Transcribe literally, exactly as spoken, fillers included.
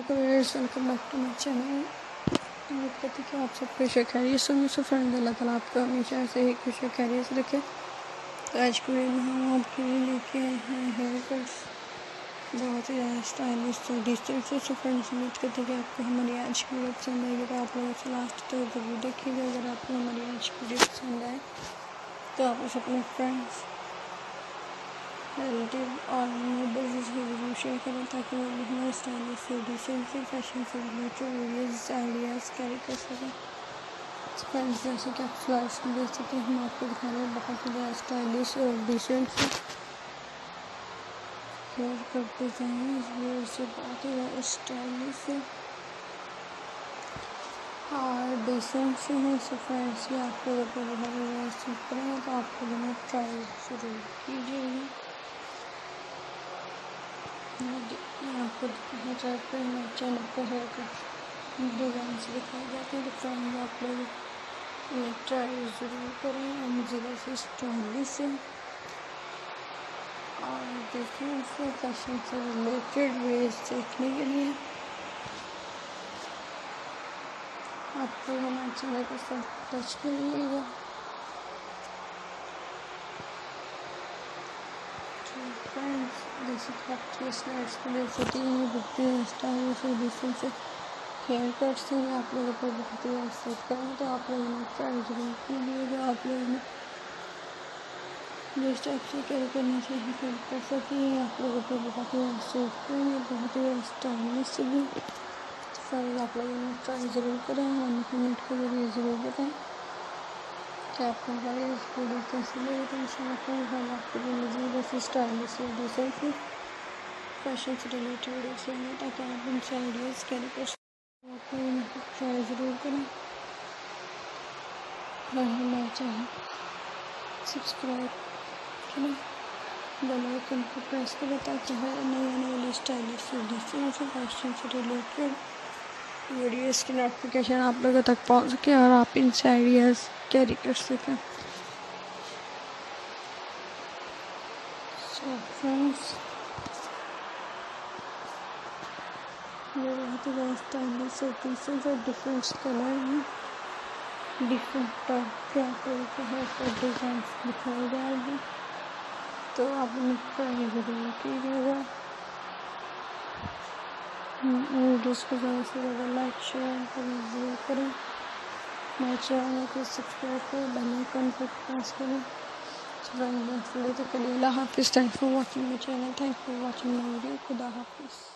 Welcome back to my channel. उम्मीद करती कि आप सब खुश खैरियत से होंगे। सो फ्रेंड, अल्लाह ताला आपको हमेशा ऐसे ही खुश खैरियत से रखे। तो आज के वीडियो में हम आपके लिए लेके आए हैं हेयर कट्स, बहुत ही ज़्यादा स्टाइलिश और डिजिटल से। सो फ्रेंड्स, उम्मीद करती कि आपको हमारी आज की वीडियो पसंद आएगी, तो आप लोगों से लास्ट तक ज़रूर देखिएगा। अगर आपको हमारी आज की वीडियो पसंद आए तो आप उसे अपने फ्रेंड्स, रिलेटिव और नेबर्स से ज़रूर शेयर करें, ताकि वो भी हमारे स्टाइलिश से, डिसेंट से, फैशन से रिलेटेड वीडियोज़ आइडियाज़ कैरी कर सकें। फ्रेंड्स, जैसे कि आप फ्लैश में देख सकते हैं, हम आपको दिखा रहे हैं बहुत ही ज़्यादा स्टाइलिश और डिसेंट से हेयर कट डिज़ाइन। इस हेयर से बहुत ही ज़्यादा स्टाइलिश है और डिसेंट से है। सो फ्रेंड्स, ये आप लोगों को बहुत ही ज़्यादा सूट करेंगे, तो आप लोगों ने ट्राई ज़रूर कीजिएगा। आपको ट्राई पर मेरे चैनल पर हेयर कट डिज़ाइन से दिखाई जाते हैं, तो फ्रेंड्स आप लोग ये ट्राई ज़रूर करें। और मुझे वैसे स्टाइलिश से और डिफरेंट से, फैशन से रिलेटेड वीडियोज़ देखने के लिए आप लोग हमारे चैनल के साथ टच करिएगा। फ्रेंड्स, जैसे कि आप थ्री स्लाइड्स को देख सकते हैं, बहुत ही स्टाइलिश और डिसेंट से हेयर कट से आप लोगों को बहुत ही एक्सेप्ट करें, तो आप लोगों ने ट्राई जरूर कीजिएगा। आप लोगों ने जिस टाइप से कैरी करना चाहिए कैरी कर सकें, आप लोगों को बहुत ही एक्सेप्ट करेंगे, बहुत ही स्टाइलिश से भी। फ्रेंड्स, आप लोगों ने ट्राई ज़रूर करें, हमें कमेंट के जरिए ज़रूर बताएं कि आपको हमारी इस वीडियो कैसी लगी। तो इंशाल्लाह हम आपके लिए मज़ीद ऐसी स्टाइलिश और डिसेंट से फैशन से रिलेटेड वीडियोस लेंगे, ताकि आप इनसे आइडियाज़ कैरी कर सकें। आप लोग ट्राई ज़रूर करें और हमारे चैनल सब्सक्राइब करें, बेल आइकन को प्रेस करें, ताकि हर नई आने वाली स्टाइलिश और डिसेंट से फैशन से रिलेटेड वीडियोस की नोटिफिकेशन आप लोगों तक पहुंच सके और आप इनसे आइडियाज़ कैरी कर सकें। सो फ्रेंड्स, ये बहुत ही ज़्यादा स्टाइलिश और डिसेंट और डिफरेंट कलर हैं, डिफरेंट टाइप के आप लोगों को हेयर कट डिज़ाइन दिखाए जाएंगे, तो आप उन्हें ट्राई ज़रूर कीजिएगा। वीडियोस को ज़्यादा से ज़्यादा लाइक शेयर ज़रूर करें, हमारे चैनल को सब्सक्राइब करें, बेल आइकन पर प्रेस करें। फ्रेंड्स, नेक्स्ट वीडियो तक के लिए अल्लाह हाफिज़। Thank for watching my channel, thank for watching my video. खुदा हाफिज़।